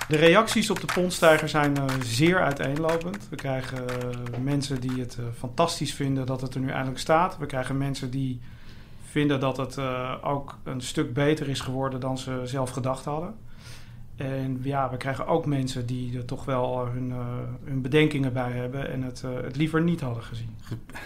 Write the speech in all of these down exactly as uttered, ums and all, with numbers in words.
De reacties op de pondstijger zijn uh, zeer uiteenlopend. We krijgen uh, mensen die het uh, fantastisch vinden dat het er nu eindelijk staat. We krijgen mensen die vinden dat het uh, ook een stuk beter is geworden dan ze zelf gedacht hadden. En ja, we krijgen ook mensen die er toch wel hun, uh, hun bedenkingen bij hebben en het, uh, het liever niet hadden gezien.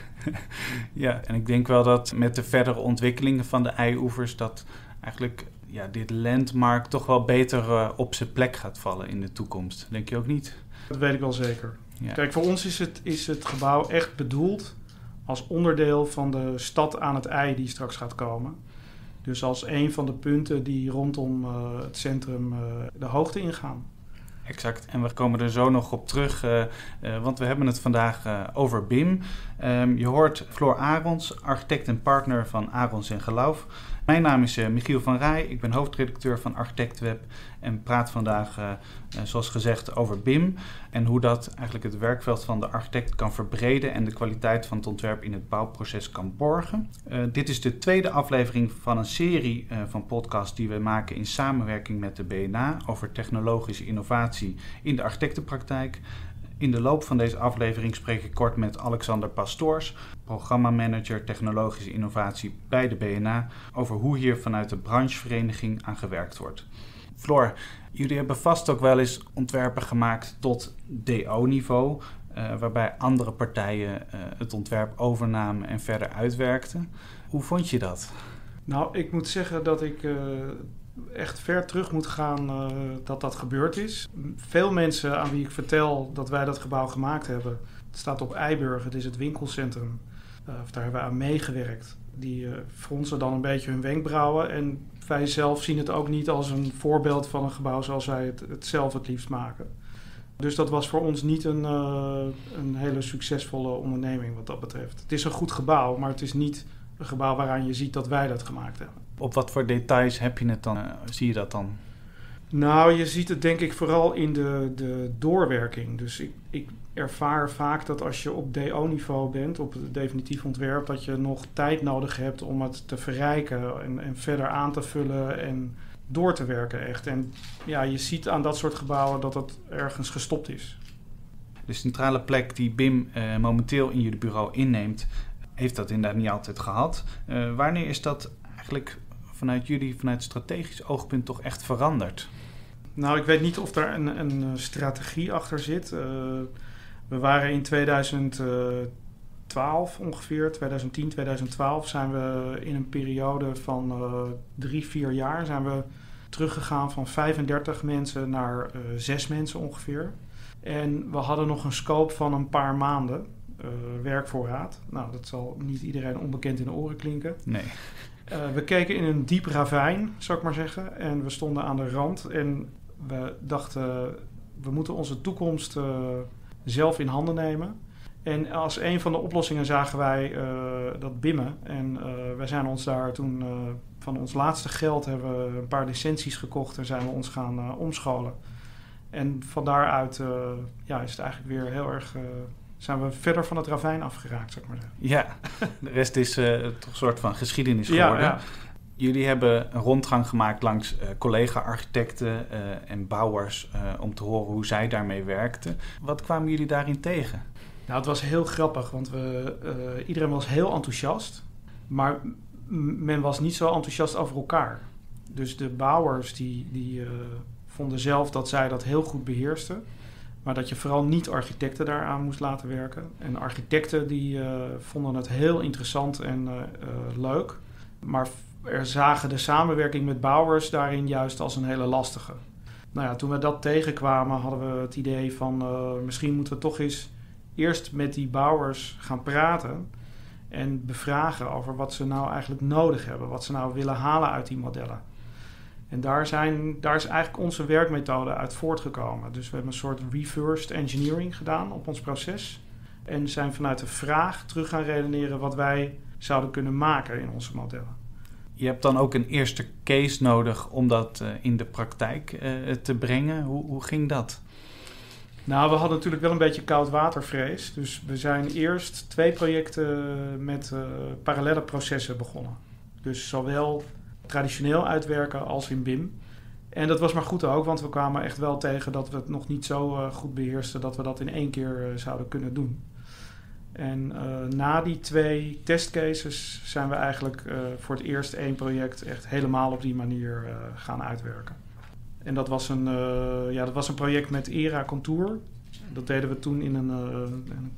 Ja, en ik denk wel dat met de verdere ontwikkelingen van de ij-oevers dat eigenlijk ja, dit landmark toch wel beter uh, op zijn plek gaat vallen in de toekomst. Denk je ook niet? Dat weet ik wel zeker. Ja. Kijk, voor ons is het, is het gebouw echt bedoeld als onderdeel van de stad aan het ij die straks gaat komen. Dus als een van de punten die rondom uh, het centrum uh, de hoogte ingaan. Exact. En we komen er zo nog op terug, uh, uh, want we hebben het vandaag uh, over B I M. Um, je hoort Floor Arons, architect en partner van Arons en Geloof. Mijn naam is uh, Michiel van Rij, ik ben hoofdredacteur van ArchitectWeb en praat vandaag, uh, uh, zoals gezegd, over B I M en hoe dat eigenlijk het werkveld van de architect kan verbreden en de kwaliteit van het ontwerp in het bouwproces kan borgen. Uh, dit is de tweede aflevering van een serie uh, van podcasts die we maken in samenwerking met de B N A over technologische innovatie in de architectenpraktijk. In de loop van deze aflevering spreek ik kort met Alexander Pastoors, programmamanager technologische innovatie bij de B N A, over hoe hier vanuit de branchevereniging aan gewerkt wordt. Floor, jullie hebben vast ook wel eens ontwerpen gemaakt tot D O-niveau, uh, waarbij andere partijen uh, het ontwerp overnamen en verder uitwerkten. Hoe vond je dat? Nou, ik moet zeggen dat ik uh, echt ver terug moet gaan uh, dat dat gebeurd is. Veel mensen aan wie ik vertel dat wij dat gebouw gemaakt hebben, het staat op Eiburg, het is het winkelcentrum. Uh, of daar hebben we aan meegewerkt. Die uh, fronsen dan een beetje hun wenkbrauwen. En wij zelf zien het ook niet als een voorbeeld van een gebouw zoals wij het, het zelf het liefst maken. Dus dat was voor ons niet een, uh, een hele succesvolle onderneming wat dat betreft. Het is een goed gebouw, maar het is niet een gebouw waaraan je ziet dat wij dat gemaakt hebben. Op wat voor details heb je het dan? Uh, zie je dat dan? Nou, je ziet het denk ik vooral in de, de doorwerking. Dus ik, ik ervaar vaak dat als je op D O-niveau bent, op het definitief ontwerp, dat je nog tijd nodig hebt om het te verrijken en, en verder aan te vullen en door te werken echt. En ja, je ziet aan dat soort gebouwen dat het ergens gestopt is. De centrale plek die B I M uh, momenteel in jullie bureau inneemt, heeft dat inderdaad niet altijd gehad. Uh, wanneer is dat eigenlijk vanuit jullie, vanuit strategisch oogpunt toch echt veranderd? Nou, ik weet niet of daar een, een strategie achter zit. Uh, we waren in tweeduizend twaalf ongeveer, tweeduizend tien, tweeduizend twaalf zijn we in een periode van uh, drie, vier jaar zijn we teruggegaan van vijfendertig mensen naar uh, zes mensen ongeveer. En we hadden nog een scope van een paar maanden uh, werkvoorraad. Nou, dat zal niet iedereen onbekend in de oren klinken. Nee. Uh, we keken in een diep ravijn, zou ik maar zeggen. En we stonden aan de rand en we dachten, we moeten onze toekomst uh, zelf in handen nemen. En als een van de oplossingen zagen wij uh, dat bimmen. En uh, wij zijn ons daar toen uh, van ons laatste geld hebben we een paar licenties gekocht en zijn we ons gaan uh, omscholen. En van daaruit uh, ja, is het eigenlijk weer heel erg, uh, zijn we verder van het ravijn afgeraakt, zou ik maar zeggen. Ja, de rest is uh, toch een soort van geschiedenis geworden. Ja, ja. Jullie hebben een rondgang gemaakt langs uh, collega-architecten uh, en bouwers uh, om te horen hoe zij daarmee werkten. Wat kwamen jullie daarin tegen? Nou, het was heel grappig, want we, uh, iedereen was heel enthousiast, maar m- men was niet zo enthousiast over elkaar. Dus de bouwers die, die uh, vonden zelf dat zij dat heel goed beheersten, maar dat je vooral niet architecten daaraan moest laten werken. En architecten die uh, vonden het heel interessant en uh, uh, leuk, maar er zagen de samenwerking met bouwers daarin juist als een hele lastige. Nou ja, toen we dat tegenkwamen hadden we het idee van uh, misschien moeten we toch eens eerst met die bouwers gaan praten en bevragen over wat ze nou eigenlijk nodig hebben, wat ze nou willen halen uit die modellen. En daar, zijn, daar is eigenlijk onze werkmethode uit voortgekomen. Dus we hebben een soort reversed engineering gedaan op ons proces en zijn vanuit de vraag terug gaan redeneren wat wij zouden kunnen maken in onze modellen. Je hebt dan ook een eerste case nodig om dat uh, in de praktijk uh, te brengen. Hoe, hoe ging dat? Nou, we hadden natuurlijk wel een beetje koudwatervrees. Dus we zijn eerst twee projecten met uh, parallelle processen begonnen. Dus zowel traditioneel uitwerken als in B I M. En dat was maar goed ook, want we kwamen echt wel tegen dat we het nog niet zo uh, goed beheersten dat we dat in één keer uh, zouden kunnen doen. En uh, na die twee testcases zijn we eigenlijk uh, voor het eerst één project echt helemaal op die manier uh, gaan uitwerken. En dat was een, uh, ja, dat was een project met Era Contour. Dat deden we toen in een, uh, een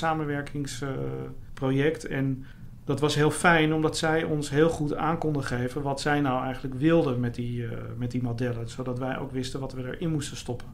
ketensamenwerkingsproject. Uh, en dat was heel fijn, omdat zij ons heel goed aan konden geven wat zij nou eigenlijk wilden met die, uh, met die modellen. Zodat wij ook wisten wat we erin moesten stoppen.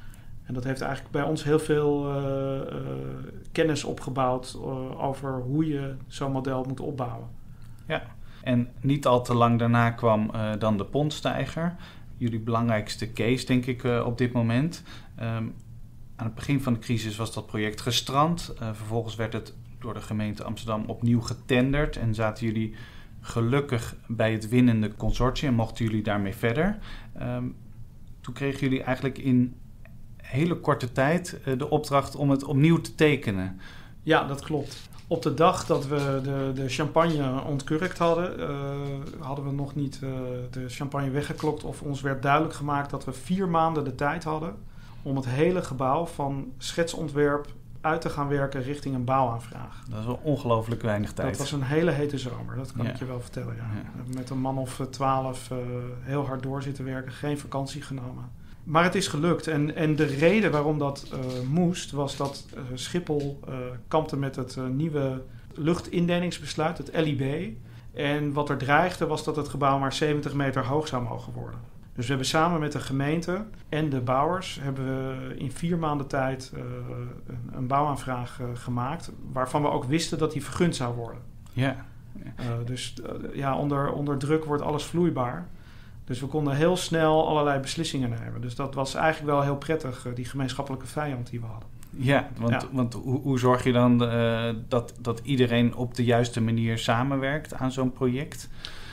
En dat heeft eigenlijk bij ons heel veel uh, uh, kennis opgebouwd uh, over hoe je zo'n model moet opbouwen. Ja, en niet al te lang daarna kwam uh, dan de pontstijger. Jullie belangrijkste case, denk ik, uh, op dit moment. Um, aan het begin van de crisis was dat project gestrand. Uh, vervolgens werd het door de gemeente Amsterdam opnieuw getenderd. En zaten jullie gelukkig bij het winnende consortium en mochten jullie daarmee verder. Um, toen kregen jullie eigenlijk in hele korte tijd uh, de opdracht om het opnieuw te tekenen. Ja, dat klopt. Op de dag dat we de, de champagne ontkurkt hadden, uh, hadden we nog niet uh, de champagne weggeklokt of ons werd duidelijk gemaakt dat we vier maanden de tijd hadden om het hele gebouw van schetsontwerp uit te gaan werken richting een bouwaanvraag. Dat is wel ongelooflijk weinig tijd. Dat was een hele hete zomer, dat kan ja. ik je wel vertellen. Ja. Ja. We hebben met een man of twaalf uh, heel hard door zitten werken, geen vakantie genomen. Maar het is gelukt. En, en de reden waarom dat uh, moest, was dat uh, Schiphol uh, kampte met het uh, nieuwe luchtindelingsbesluit, het L I B. En wat er dreigde was dat het gebouw maar zeventig meter hoog zou mogen worden. Dus we hebben samen met de gemeente en de bouwers hebben we in vier maanden tijd uh, een, een bouwaanvraag uh, gemaakt, waarvan we ook wisten dat die vergund zou worden. Ja. Uh, dus uh, ja, onder, onder druk wordt alles vloeibaar. Dus we konden heel snel allerlei beslissingen nemen. Dus dat was eigenlijk wel heel prettig, die gemeenschappelijke vijand die we hadden. Ja, want, ja. want hoe, hoe zorg je dan uh, dat, dat iedereen op de juiste manier samenwerkt aan zo'n project?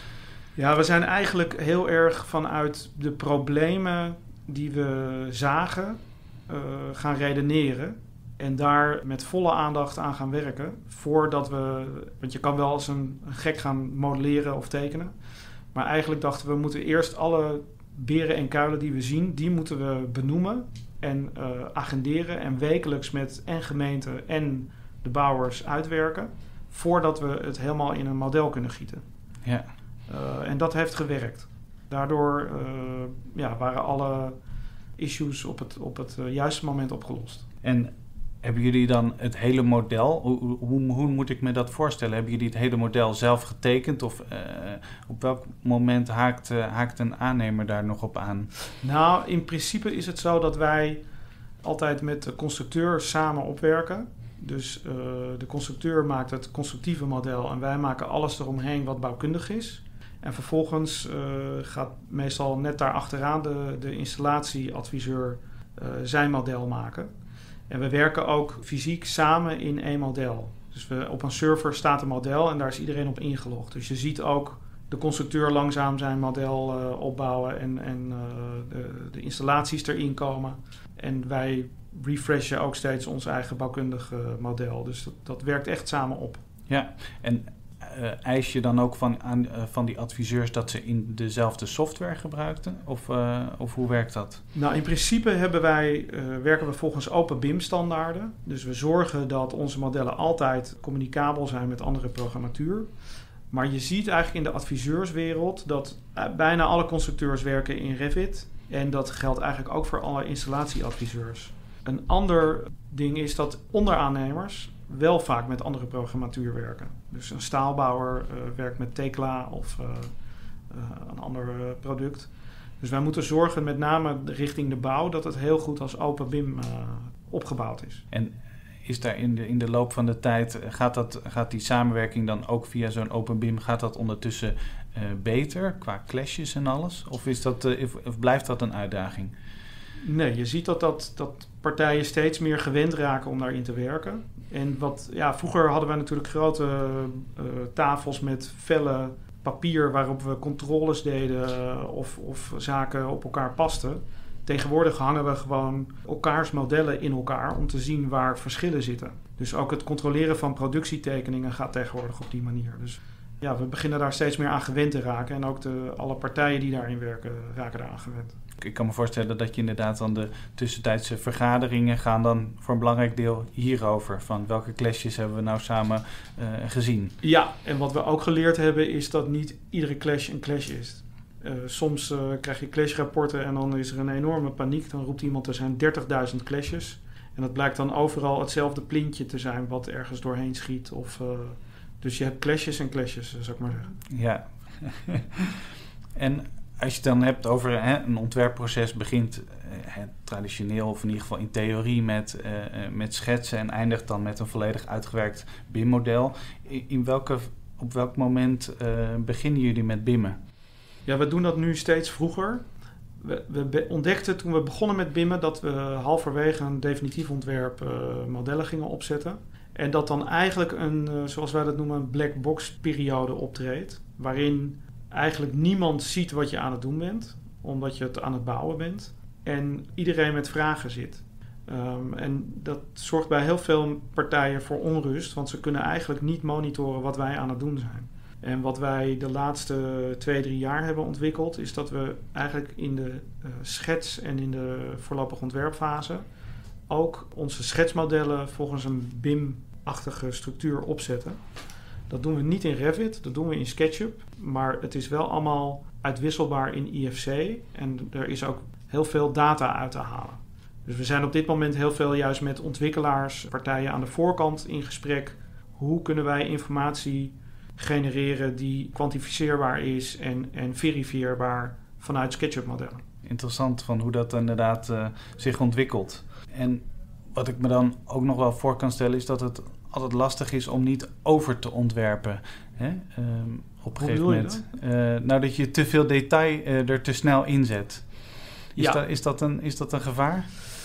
Ja, we zijn eigenlijk heel erg vanuit de problemen die we zagen uh, gaan redeneren. En daar met volle aandacht aan gaan werken. Voordat we, want je kan wel als een, een gek gaan modelleren of tekenen. Maar eigenlijk dachten we, we moeten eerst alle beren en kuilen die we zien, die moeten we benoemen en uh, agenderen en wekelijks met en gemeente en de bouwers uitwerken, voordat we het helemaal in een model kunnen gieten. Ja. Uh, en dat heeft gewerkt. Daardoor uh, ja, waren alle issues op het, op het uh, juiste moment opgelost. En hebben jullie dan het hele model, hoe, hoe, hoe moet ik me dat voorstellen? Hebben jullie het hele model zelf getekend? Of uh, op welk moment haakt, uh, haakt een aannemer daar nog op aan? Nou, in principe is het zo dat wij altijd met de constructeur samen opwerken. Dus uh, de constructeur maakt het constructieve model en wij maken alles eromheen wat bouwkundig is. En vervolgens uh, gaat meestal net daar achteraan de, de installatieadviseur uh, zijn model maken. En we werken ook fysiek samen in één model. Dus we, op een server staat een model en daar is iedereen op ingelogd. Dus je ziet ook de constructeur langzaam zijn model uh, opbouwen en, en uh, de, de installaties erin komen. En wij refreshen ook steeds ons eigen bouwkundige model. Dus dat, dat werkt echt samen op. Ja, en uh, eis je dan ook van, aan, uh, van die adviseurs dat ze in dezelfde software gebruikten? Of, uh, of hoe werkt dat? Nou, in principe hebben wij, uh, werken we volgens Open B I M-standaarden. Dus we zorgen dat onze modellen altijd communicabel zijn met andere programmatuur. Maar je ziet eigenlijk in de adviseurswereld dat uh, bijna alle constructeurs werken in Revit. En dat geldt eigenlijk ook voor alle installatieadviseurs. Een ander ding is dat onderaannemers wel vaak met andere programmatuur werken. Dus een staalbouwer uh, werkt met Tekla of uh, uh, een ander uh, product. Dus wij moeten zorgen, met name richting de bouw, dat het heel goed als Open B I M uh, opgebouwd is. En is daar in de, in de loop van de tijd, gaat, dat, gaat die samenwerking dan ook via zo'n Open B I M, gaat dat ondertussen uh, beter qua clashes en alles? Of, is dat, uh, of, of blijft dat een uitdaging? Nee, je ziet dat, dat, dat partijen steeds meer gewend raken om daarin te werken. En wat, ja, vroeger hadden wij natuurlijk grote uh, tafels met velle papier waarop we controles deden uh, of, of zaken op elkaar pasten. Tegenwoordig hangen we gewoon elkaars modellen in elkaar om te zien waar verschillen zitten. Dus ook het controleren van productietekeningen gaat tegenwoordig op die manier. Dus ja, we beginnen daar steeds meer aan gewend te raken. En ook de, alle partijen die daarin werken raken daaraan gewend. Ik kan me voorstellen dat je inderdaad dan de tussentijdse vergaderingen gaan dan voor een belangrijk deel hierover. Van welke clashes hebben we nou samen uh, gezien? Ja, en wat we ook geleerd hebben is dat niet iedere clash een clash is. Uh, soms uh, krijg je clashrapporten en dan is er een enorme paniek. Dan roept iemand er zijn dertigduizend clashes. En dat blijkt dan overal hetzelfde plintje te zijn wat ergens doorheen schiet. Of, uh, dus je hebt clashes en clashes, zou ik maar zeggen. Ja. En als je het dan hebt over hè, een ontwerpproces begint uh, traditioneel of in ieder geval in theorie met, uh, met schetsen en eindigt dan met een volledig uitgewerkt B I M-model. In, in welke, op welk moment uh, beginnen jullie met B I M'en? Ja, we doen dat nu steeds vroeger. We, we ontdekten toen we begonnen met B I M'en dat we halverwege een definitief ontwerp uh, modellen gingen opzetten. En dat dan eigenlijk een, uh, zoals wij dat noemen, een black box periode optreedt. Waarin eigenlijk niemand ziet wat je aan het doen bent, omdat je het aan het bouwen bent. En iedereen met vragen zit. Um, en dat zorgt bij heel veel partijen voor onrust, want ze kunnen eigenlijk niet monitoren wat wij aan het doen zijn. En wat wij de laatste twee, drie jaar hebben ontwikkeld, is dat we eigenlijk in de uh, schets en in de voorlopige ontwerpfase ook onze schetsmodellen volgens een B I M-achtige structuur opzetten. Dat doen we niet in Revit, dat doen we in SketchUp, maar het is wel allemaal uitwisselbaar in I F C en er is ook heel veel data uit te halen. Dus we zijn op dit moment heel veel juist met ontwikkelaars, partijen aan de voorkant in gesprek. Hoe kunnen wij informatie genereren die kwantificeerbaar is en, en verifieerbaar vanuit SketchUp-modellen. Interessant van hoe dat inderdaad uh, zich ontwikkelt. En wat ik me dan ook nog wel voor kan stellen is dat het altijd lastig is om niet over te ontwerpen. Hè? Um, op een gegeven moment. Uh, nou, dat je te veel detail uh, er te snel inzet. Is, ja. dat, is, dat een, is dat een gevaar?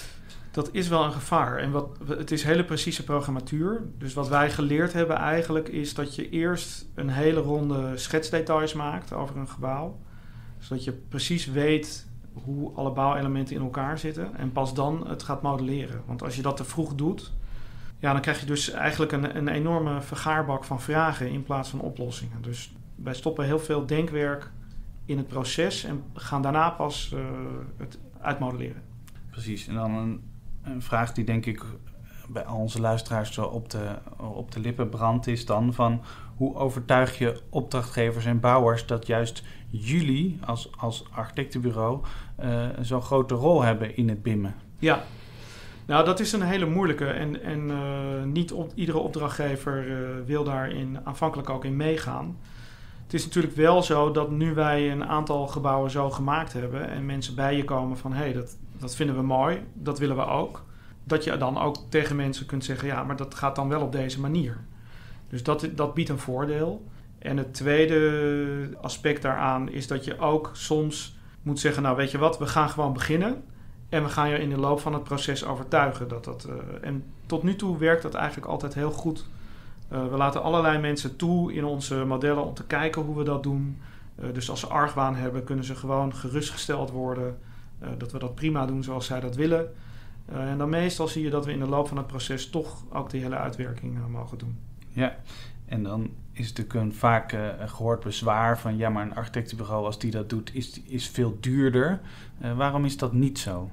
Dat is wel een gevaar. En wat, het is hele precieze programmatuur. Dus wat wij geleerd hebben eigenlijk is dat je eerst een hele ronde schetsdetails maakt over een gebouw. Zodat je precies weet hoe alle bouwelementen in elkaar zitten. En pas dan het gaat modelleren. Want als je dat te vroeg doet, ja, dan krijg je dus eigenlijk een, een enorme vergaarbak van vragen in plaats van oplossingen. Dus wij stoppen heel veel denkwerk in het proces en gaan daarna pas uh, het uitmodelleren. Precies. En dan een, een vraag die denk ik bij al onze luisteraars zo op de, op de lippen brandt is dan van hoe overtuig je opdrachtgevers en bouwers dat juist jullie als, als architectenbureau uh, zo'n grote rol hebben in het B I M-en? Ja, nou dat is een hele moeilijke en, en uh, niet op, iedere opdrachtgever uh, wil daarin aanvankelijk ook in meegaan. Het is natuurlijk wel zo dat nu wij een aantal gebouwen zo gemaakt hebben en mensen bij je komen van hé, hey, dat, dat vinden we mooi, dat willen we ook. Dat je dan ook tegen mensen kunt zeggen, ja, maar dat gaat dan wel op deze manier. Dus dat, dat biedt een voordeel. En het tweede aspect daaraan is dat je ook soms moet zeggen, nou weet je wat, we gaan gewoon beginnen. En we gaan je in de loop van het proces overtuigen. Dat dat, uh, en tot nu toe werkt dat eigenlijk altijd heel goed. Uh, we laten allerlei mensen toe in onze modellen om te kijken hoe we dat doen. Uh, dus als ze argwaan hebben, kunnen ze gewoon gerustgesteld worden. Uh, dat we dat prima doen zoals zij dat willen. Uh, en dan meestal zie je dat we in de loop van het proces toch ook die hele uitwerking uh, mogen doen. Ja, en dan is het natuurlijk een vaak uh, gehoord bezwaar van ja, maar een architectenbureau als die dat doet is, is veel duurder. Uh, waarom is dat niet zo?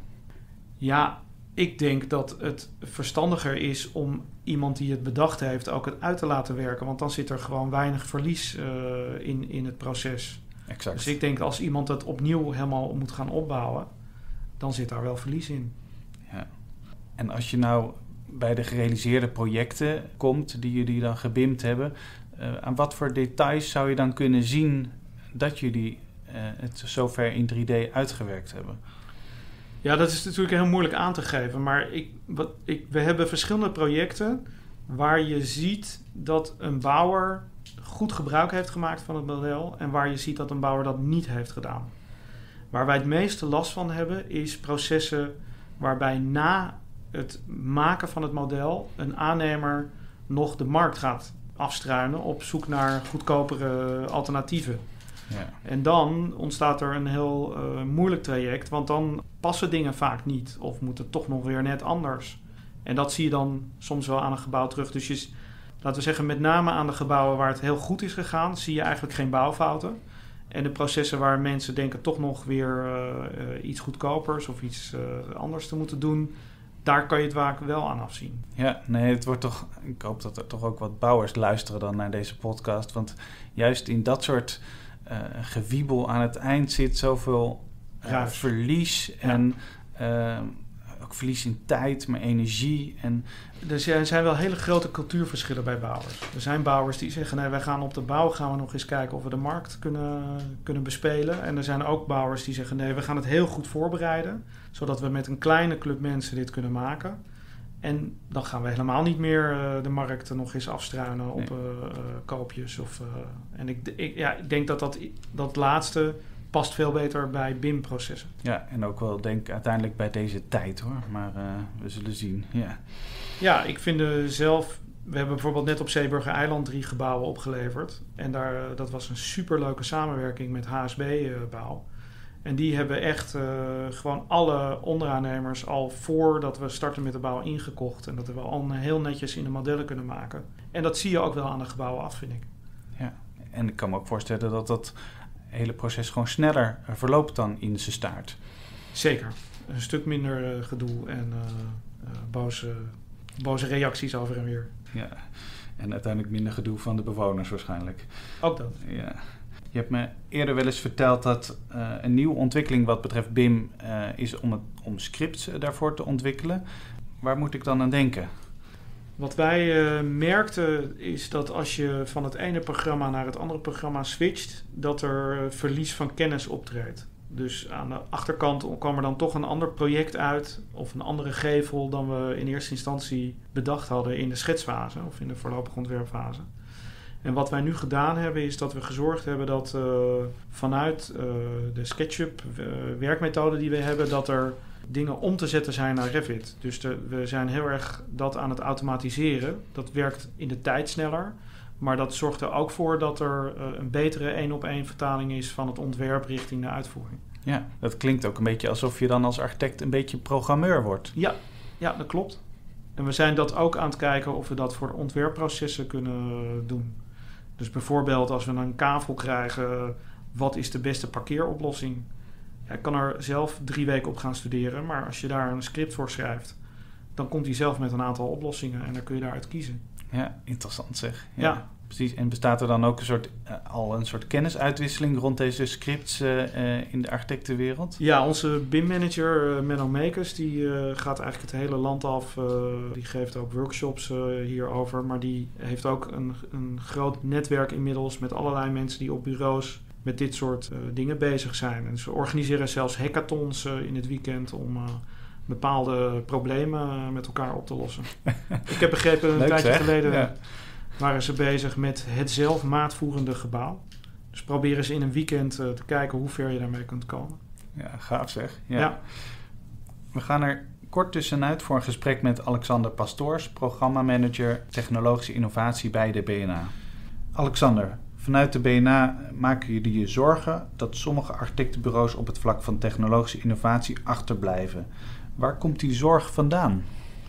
Ja, ik denk dat het verstandiger is om iemand die het bedacht heeft ook het uit te laten werken. Want dan zit er gewoon weinig verlies uh, in, in het proces. Exact. Dus ik denk als iemand het opnieuw helemaal moet gaan opbouwen, dan zit daar wel verlies in. Ja. En als je nou bij de gerealiseerde projecten komt die jullie dan gebimd hebben, uh, aan wat voor details zou je dan kunnen zien dat jullie uh, het zover in drie D uitgewerkt hebben? Ja, dat is natuurlijk heel moeilijk aan te geven. Maar ik, wat, ik, we hebben verschillende projecten waar je ziet dat een bouwer goed gebruik heeft gemaakt van het model en waar je ziet dat een bouwer dat niet heeft gedaan. Waar wij het meeste last van hebben is processen waarbij na het maken van het model een aannemer nog de markt gaat afstruinen op zoek naar goedkopere alternatieven. Ja. En dan ontstaat er een heel uh, moeilijk traject, want dan passen dingen vaak niet of moet het toch nog weer net anders. En dat zie je dan soms wel aan een gebouw terug. Dus je, laten we zeggen, met name aan de gebouwen waar het heel goed is gegaan, zie je eigenlijk geen bouwfouten. En de processen waar mensen denken toch nog weer uh, uh, iets goedkopers of iets uh, anders te moeten doen, daar kan je het vaak wel aan afzien. Ja, nee, het wordt toch. Ik hoop dat er toch ook wat bouwers luisteren dan naar deze podcast. Want juist in dat soort uh, gewiebel aan het eind zit zoveel uh, verlies ja. en uh, ook verlies in tijd, maar energie. En dus er zijn wel hele grote cultuurverschillen bij bouwers. Er zijn bouwers die zeggen, nee, wij gaan op de bouw gaan we nog eens kijken of we de markt kunnen, kunnen bespelen. En er zijn ook bouwers die zeggen, nee, we gaan het heel goed voorbereiden, zodat we met een kleine club mensen dit kunnen maken. En dan gaan we helemaal niet meer uh, de markt nog eens afstruinen op nee. uh, uh, koopjes. Of, uh, en ik, ik, ja, ik denk dat, dat dat laatste past veel beter bij B I M-processen. Ja, en ook wel denk uiteindelijk bij deze tijd hoor. Maar uh, we zullen zien. Ja. Ja, ik vind uh, zelf. We hebben bijvoorbeeld net op Zeeburger Eiland drie gebouwen opgeleverd. En daar, uh, dat was een superleuke samenwerking met H S B-bouw. Uh, en die hebben echt uh, gewoon alle onderaannemers al voordat we starten met de bouw ingekocht. En dat we al heel netjes in de modellen kunnen maken. En dat zie je ook wel aan de gebouwen af, vind ik. Ja, en ik kan me ook voorstellen dat dat hele proces gewoon sneller verloopt dan in zijn staart. Zeker. Een stuk minder uh, gedoe en uh, uh, boze, boze reacties over en weer. Ja, en uiteindelijk minder gedoe van de bewoners waarschijnlijk. Ook dat. Ja. Je hebt me eerder wel eens verteld dat uh, een nieuwe ontwikkeling wat betreft B I M uh, is om, het, om scripts uh, daarvoor te ontwikkelen. Waar moet ik dan aan denken? Wat wij uh, merkten is dat als je van het ene programma naar het andere programma switcht, dat er uh, verlies van kennis optreedt. Dus aan de achterkant kwam er dan toch een ander project uit of een andere gevel dan we in eerste instantie bedacht hadden in de schetsfase of in de voorlopige ontwerpfase. En wat wij nu gedaan hebben is dat we gezorgd hebben dat uh, vanuit uh, de SketchUp uh, werkmethode die we hebben, dat er dingen om te zetten zijn naar Revit. Dus de, we zijn heel erg dat aan het automatiseren. Dat werkt in de tijd sneller. Maar dat zorgt er ook voor dat er uh, een betere één-op-één vertaling is van het ontwerp richting de uitvoering. Ja, dat klinkt ook een beetje alsof je dan als architect een beetje programmeur wordt. Ja, ja, dat klopt. En we zijn dat ook aan het kijken of we dat voor ontwerpprocessen kunnen doen. Dus bijvoorbeeld als we een kavel krijgen, wat is de beste parkeeroplossing? Ja, ik kan er zelf drie weken op gaan studeren, maar als je daar een script voor schrijft, dan komt hij zelf met een aantal oplossingen en dan kun je daaruit kiezen. Ja, interessant zeg. Ja, ja. Precies. En bestaat er dan ook een soort, uh, al een soort kennisuitwisseling rond deze scripts uh, uh, in de architectenwereld? Ja, onze B I M-manager uh, Menno Meekes, die uh, gaat eigenlijk het hele land af. Uh, die geeft ook workshops uh, hierover, maar die heeft ook een, een groot netwerk inmiddels met allerlei mensen die op bureaus met dit soort uh, dingen bezig zijn. En ze organiseren zelfs hackathons uh, in het weekend om uh, bepaalde problemen uh, met elkaar op te lossen. Ik heb begrepen een Leuk, tijdje zeg. geleden Ja. waren ze bezig met het zelf maatvoerende gebouw. Dus proberen ze in een weekend uh, te kijken hoe ver je daarmee kunt komen. Ja, gaaf zeg. Ja. Ja. We gaan er kort tussenuit voor een gesprek met Alexander Pastoors, programmamanager technologische innovatie bij de B N A. Alexander, vanuit de B N A maken jullie je zorgen dat sommige architectenbureaus op het vlak van technologische innovatie achterblijven. Waar komt die zorg vandaan?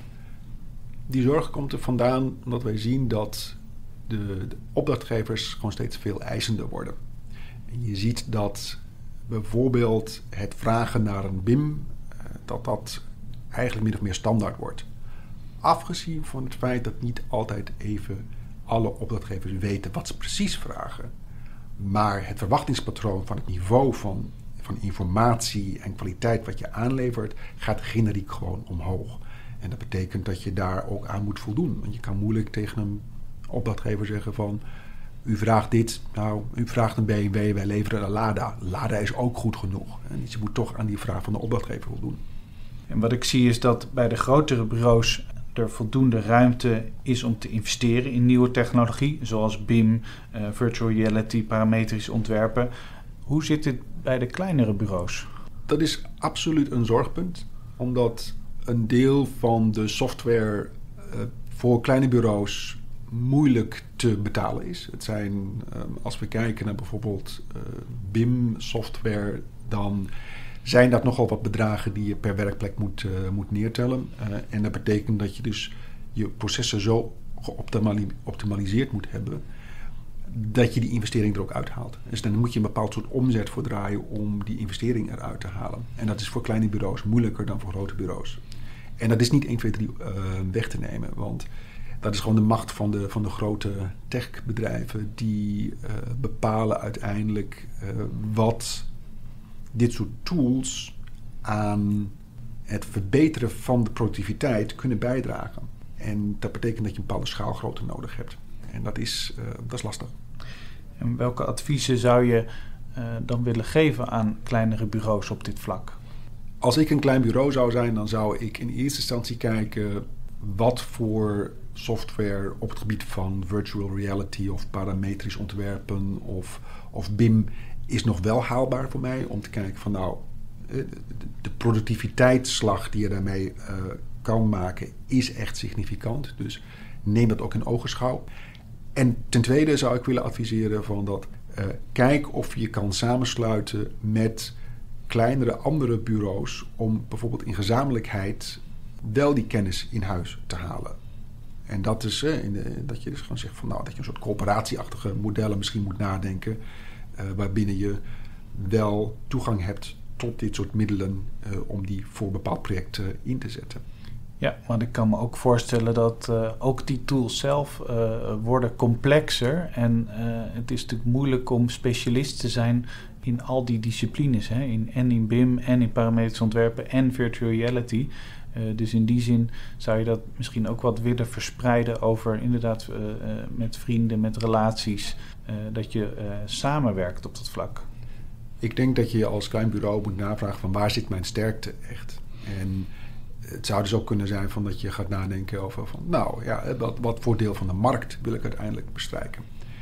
Die zorg komt er vandaan omdat wij zien dat de, de opdrachtgevers gewoon steeds veel eisender worden. En je ziet dat bijvoorbeeld het vragen naar een B I M, dat dat eigenlijk min of meer standaard wordt. Afgezien van het feit dat niet altijd even alle opdrachtgevers weten wat ze precies vragen. Maar het verwachtingspatroon van het niveau van, van informatie en kwaliteit wat je aanlevert, gaat generiek gewoon omhoog. En dat betekent dat je daar ook aan moet voldoen. Want je kan moeilijk tegen een opdrachtgever zeggen van, u vraagt dit, nou, u vraagt een B M W, wij leveren een Lada. Lada is ook goed genoeg. En dus je moet toch aan die vraag van de opdrachtgever voldoen. En wat ik zie is dat bij de grotere bureaus er voldoende ruimte is om te investeren in nieuwe technologie, zoals B I M, uh, virtual reality, parametrisch ontwerpen. Hoe zit het bij de kleinere bureaus? Dat is absoluut een zorgpunt, omdat een deel van de software uh, voor kleine bureaus moeilijk te betalen is. Het zijn, uh, als we kijken naar bijvoorbeeld uh, B I M-software, dan zijn dat nogal wat bedragen die je per werkplek moet, uh, moet neertellen. Uh, en dat betekent dat je dus je processen zo geoptimaliseerd moet hebben dat je die investering er ook uithaalt. Dus dan moet je een bepaald soort omzet voor draaien om die investering eruit te halen. En dat is voor kleine bureaus moeilijker dan voor grote bureaus. En dat is niet één, twee, drie uh, weg te nemen, want dat is gewoon de macht van de, van de grote techbedrijven die uh, bepalen uiteindelijk uh, wat dit soort tools aan het verbeteren van de productiviteit kunnen bijdragen. En dat betekent dat je een bepaalde schaalgrootte nodig hebt. En dat is, uh, dat is lastig. En welke adviezen zou je uh, dan willen geven aan kleinere bureaus op dit vlak? Als ik een klein bureau zou zijn, dan zou ik in eerste instantie kijken wat voor software op het gebied van virtual reality of parametrisch ontwerpen of, of B I M is nog wel haalbaar voor mij. Om te kijken van nou, de productiviteitsslag die je daarmee uh, kan maken is echt significant. Dus neem dat ook in ogenschouw. En ten tweede zou ik willen adviseren van dat uh, kijk of je kan samensluiten met kleinere andere bureaus om bijvoorbeeld in gezamenlijkheid wel die kennis in huis te halen. En dat is uh, in de, dat je dus gewoon zegt van nou dat je een soort coöperatieachtige modellen misschien moet nadenken, uh, waarbinnen je wel toegang hebt tot dit soort middelen uh, om die voor een bepaald project uh, in te zetten. Ja, want ik kan me ook voorstellen dat uh, ook die tools zelf uh, worden complexer. En uh, het is natuurlijk moeilijk om specialist te zijn in al die disciplines. Hè? In, en in B I M en in parametrisch ontwerpen en virtual reality. Uh, dus in die zin zou je dat misschien ook wat willen verspreiden over inderdaad uh, uh, met vrienden, met relaties. Uh, dat je uh, samenwerkt op dat vlak. Ik denk dat je als klein bureau moet navragen van waar zit mijn sterkte echt. En het zou dus ook kunnen zijn van dat je gaat nadenken over van nou ja, wat, wat voor deel van de markt wil ik uiteindelijk bestrijken.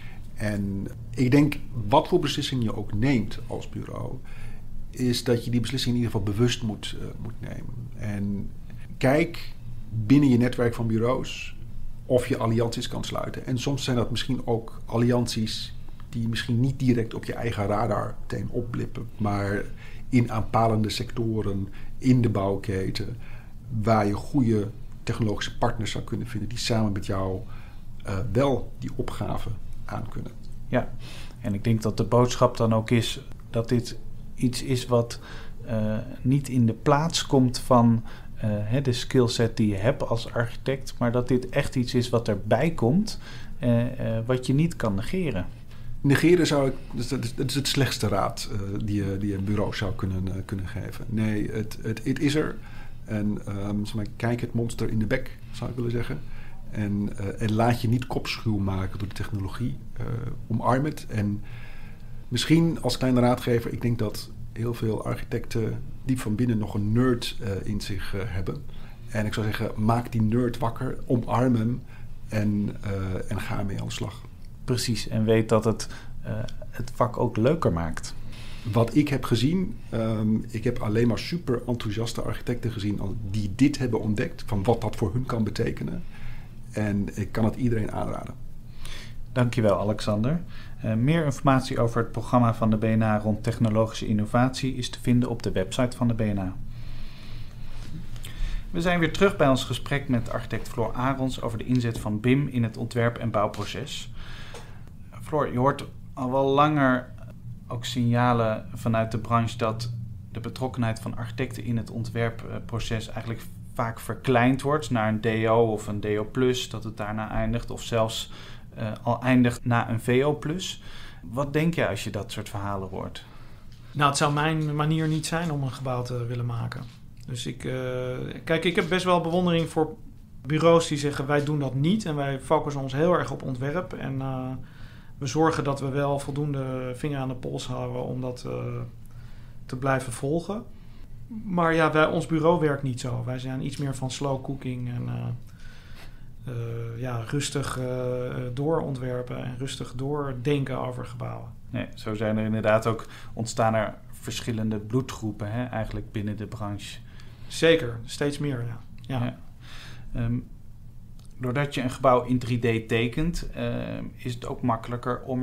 En ik denk wat voor beslissing je ook neemt als bureau, is dat je die beslissing in ieder geval bewust moet, uh, moet nemen. En kijk binnen je netwerk van bureaus of je allianties kan sluiten. En soms zijn dat misschien ook allianties die misschien niet direct op je eigen radar meteen opblippen, maar in aanpalende sectoren, in de bouwketen, waar je goede technologische partners zou kunnen vinden die samen met jou uh, wel die opgave aan kunnen. Ja, en ik denk dat de boodschap dan ook is dat dit iets is wat uh, niet in de plaats komt van uh, de skillset die je hebt als architect, maar dat dit echt iets is wat erbij komt, uh, uh, wat je niet kan negeren. Negeren zou ik, dat is, dat is het slechtste raad uh, die, je, die een bureau zou kunnen, uh, kunnen geven. Nee, het, het, het is er. En um, zeg maar, kijk het monster in de bek, zou ik willen zeggen. En, uh, en laat je niet kopschuw maken door de technologie. Uh, omarm het. En misschien als kleine raadgever, ik denk dat heel veel architecten diep van binnen nog een nerd uh, in zich uh, hebben. En ik zou zeggen, maak die nerd wakker, omarm hem en, uh, en ga ermee aan de slag. Precies, en weet dat het uh, het vak ook leuker maakt. Wat ik heb gezien, um, ik heb alleen maar super enthousiaste architecten gezien die dit hebben ontdekt, van wat dat voor hun kan betekenen. En ik kan het iedereen aanraden. Dankjewel, Alexander. Uh, meer informatie over het programma van de B N A rond technologische innovatie is te vinden op de website van de B N A. We zijn weer terug bij ons gesprek met architect Floor Arons over de inzet van B I M in het ontwerp- en bouwproces. Floor, je hoort al wel langer ook signalen vanuit de branche dat de betrokkenheid van architecten in het ontwerpproces eigenlijk vaak verkleind wordt naar een D O of een D O plus, dat het daarna eindigt of zelfs uh, al eindigt na een V O plus. Wat denk je als je dat soort verhalen hoort? Nou, het zou mijn manier niet zijn om een gebouw te willen maken. Dus ik, uh, kijk, ik heb best wel bewondering voor bureaus die zeggen wij doen dat niet en wij focussen ons heel erg op ontwerp en uh, we zorgen dat we wel voldoende vinger aan de pols houden om dat uh, te blijven volgen. Maar ja, wij, ons bureau werkt niet zo. Wij zijn iets meer van slow cooking en uh, uh, ja, rustig uh, doorontwerpen en rustig doordenken over gebouwen. Nee, zo zijn er inderdaad ook ontstaan er verschillende bloedgroepen hè, eigenlijk binnen de branche. Zeker, steeds meer, ja. ja. ja. Um, doordat je een gebouw in drie D tekent, uh, is het ook makkelijker om er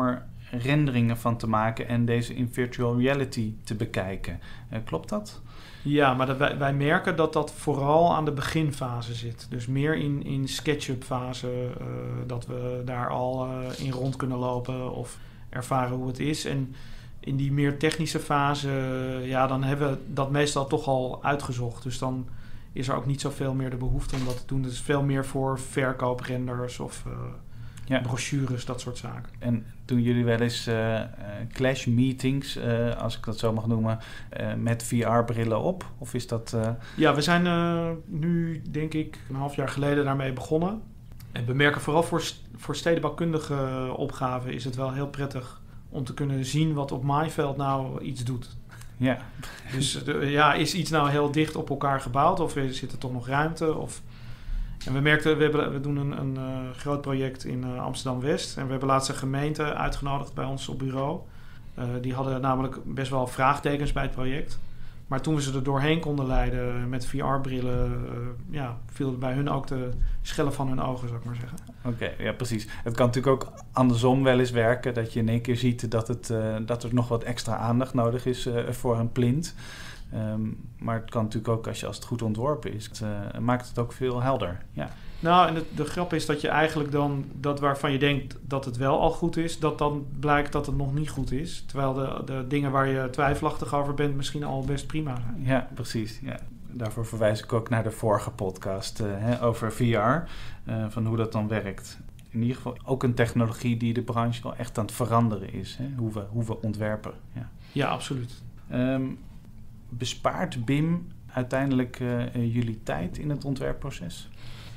renderingen van te maken en deze in virtual reality te bekijken. Uh, klopt dat? Ja, maar dat wij, wij merken dat dat vooral aan de beginfase zit. Dus meer in, in SketchUp fase, uh, dat we daar al uh, in rond kunnen lopen of ervaren hoe het is. En in die meer technische fase, uh, ja, dan hebben we dat meestal toch al uitgezocht. Dus dan is er ook niet zoveel meer de behoefte om dat te doen. Het is veel meer voor verkooprenders of uh, ja. brochures, dat soort zaken. En doen jullie wel eens uh, uh, clash meetings, uh, als ik dat zo mag noemen, uh, met V R-brillen op? Of is dat... Uh... Ja, we zijn uh, nu, denk ik, een half jaar geleden daarmee begonnen. En we merken vooral voor, voor stedenbouwkundige opgaven is het wel heel prettig om te kunnen zien wat op maaiveld nou iets doet. Ja. Dus de, ja, is iets nou heel dicht op elkaar gebouwd of zit er toch nog ruimte? Of... En we merkten, we, hebben, we doen een, een uh, groot project in uh, Amsterdam-West. En we hebben laatst een gemeente uitgenodigd bij ons op bureau. Uh, die hadden namelijk best wel vraagtekens bij het project. Maar toen we ze er doorheen konden leiden met V R-brillen... Uh, ja, viel bij hun ook de schellen van hun ogen, zou ik maar zeggen. Oké, okay, ja precies. Het kan natuurlijk ook andersom wel eens werken. Dat je in één keer ziet dat, het, uh, dat er nog wat extra aandacht nodig is uh, voor een plint. Um, maar het kan natuurlijk ook, als, je, als het goed ontworpen is, het, uh, maakt het ook veel helder. Ja. Nou, en de, de grap is dat je eigenlijk dan, dat waarvan je denkt dat het wel al goed is, dat dan blijkt dat het nog niet goed is. Terwijl de, de dingen waar je twijfelachtig over bent misschien al best prima zijn. Ja, precies. Ja. Daarvoor verwijs ik ook naar de vorige podcast uh, hè, over V R, uh, van hoe dat dan werkt. In ieder geval ook een technologie die de branche wel echt aan het veranderen is, hè, hoe, we, hoe we ontwerpen. Ja, ja absoluut. Um, bespaart B I M uiteindelijk uh, uh, jullie tijd in het ontwerpproces?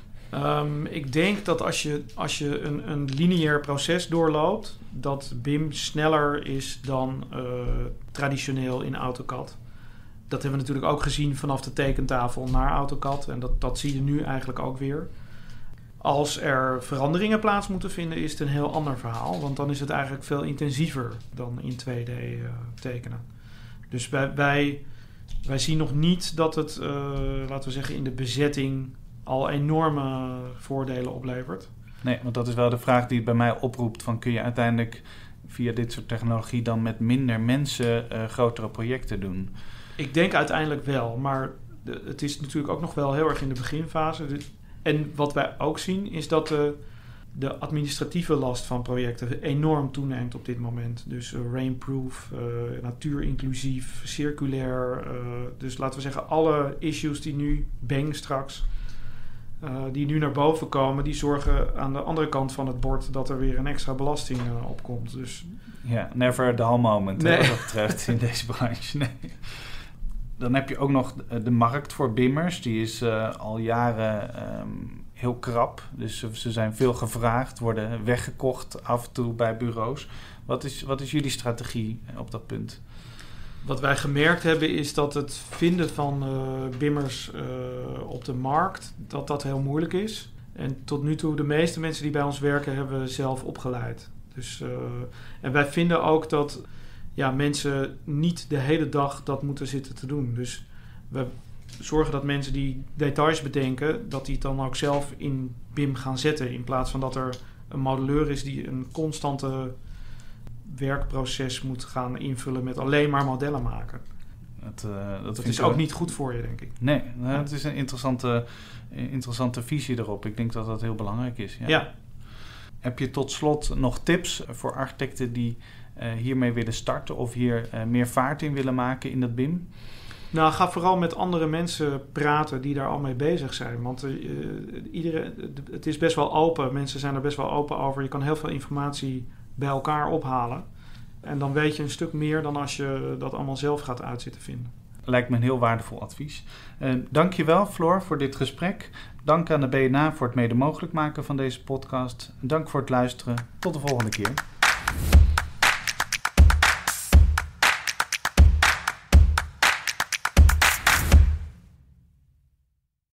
Um, ik denk dat als je, als je een, een lineair proces doorloopt, dat B I M sneller is dan uh, traditioneel in AutoCAD. Dat hebben we natuurlijk ook gezien vanaf de tekentafel naar AutoCAD. En dat, dat zie je nu eigenlijk ook weer. Als er veranderingen plaats moeten vinden, is het een heel ander verhaal. Want dan is het eigenlijk veel intensiever dan in twee D uh, tekenen. Dus wij, wij, wij zien nog niet dat het, uh, laten we zeggen, in de bezetting al enorme voordelen oplevert. Nee, want dat is wel de vraag die het bij mij oproept. Van kun je uiteindelijk via dit soort technologie dan met minder mensen uh, grotere projecten doen? Ik denk uiteindelijk wel, maar de, het is natuurlijk ook nog wel heel erg in de beginfase. De, en wat wij ook zien is dat de, de administratieve last van projecten enorm toeneemt op dit moment. Dus uh, rainproof, uh, natuurinclusief, circulair. Uh, dus laten we zeggen, alle issues die nu, bang straks, uh, die nu naar boven komen, die zorgen aan de andere kant van het bord dat er weer een extra belasting uh, opkomt. Dus ja, never a dull moment, nee. hè, wat dat betreft in deze branche. Nee. Dan heb je ook nog de markt voor bimmers. Die is uh, al jaren um, heel krap. Dus ze zijn veel gevraagd, worden weggekocht af en toe bij bureaus. Wat is, wat is jullie strategie op dat punt? Wat wij gemerkt hebben is dat het vinden van uh, bimmers uh, op de markt, dat dat heel moeilijk is. En tot nu toe, de meeste mensen die bij ons werken, hebben we zelf opgeleid. Dus, uh, en wij vinden ook dat ja, mensen niet de hele dag dat moeten zitten te doen. Dus we zorgen dat mensen die details bedenken, dat die het dan ook zelf in B I M gaan zetten. In plaats van dat er een modelleur is die een constante werkproces moet gaan invullen met alleen maar modellen maken. Dat, uh, dat dat is ook wel niet goed voor je, denk ik. Nee, nou, het is een interessante, interessante visie erop. Ik denk dat dat heel belangrijk is. Ja. Ja. Heb je tot slot nog tips voor architecten die uh, hiermee willen starten of hier uh, meer vaart in willen maken in dat B I M? Nou, ga vooral met andere mensen praten die daar al mee bezig zijn. Want uh, iedereen, het is best wel open. Mensen zijn er best wel open over. Je kan heel veel informatie bij elkaar ophalen. En dan weet je een stuk meer dan als je dat allemaal zelf gaat uitzitten vinden. Lijkt me een heel waardevol advies. Uh, Dank je wel, Floor, voor dit gesprek. Dank aan de B N A voor het mede mogelijk maken van deze podcast. Dank voor het luisteren. Tot de volgende keer.